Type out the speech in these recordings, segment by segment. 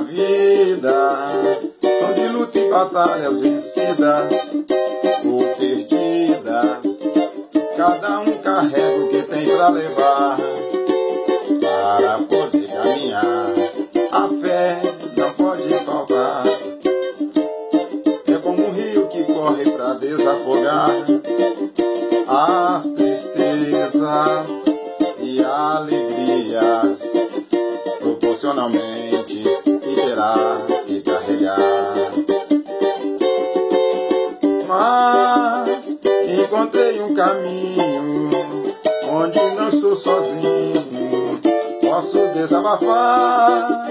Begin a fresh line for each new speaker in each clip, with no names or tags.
vida são de luta e batalhas vencidas ou perdidas. Cada um carrega o que tem pra levar para poder caminhar. A fé não pode faltar. É como um rio que corre pra desafogar as tristezas e alegrias. Proporcionalmente e terás que carregar. Mas encontrei um caminho onde não estou sozinho. Posso desabafar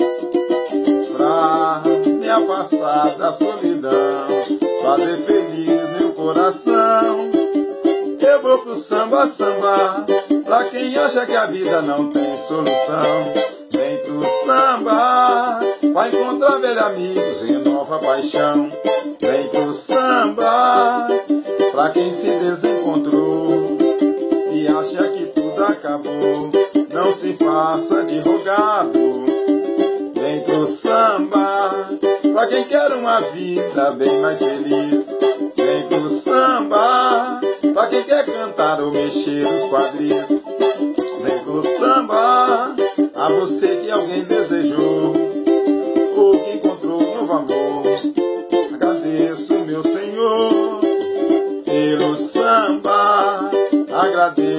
pra me afastar da solidão, fazer feliz meu coração. Eu vou pro samba, samba, pra quem acha que a vida não tem solução. Vem pro samba, vai encontrar velhos amigos e nova paixão. Vem pro samba, pra quem se desencontrou e acha que tudo acabou. Não se faça de rogado. Vem pro samba, pra quem quer uma vida bem mais feliz. Vem pro samba, pra quem quer cantar ou mexer os quadris. Vem pro samba, a você que alguém desejou ou que encontrou um novo amor. Agradeço, meu Senhor, pelo samba. Agradeço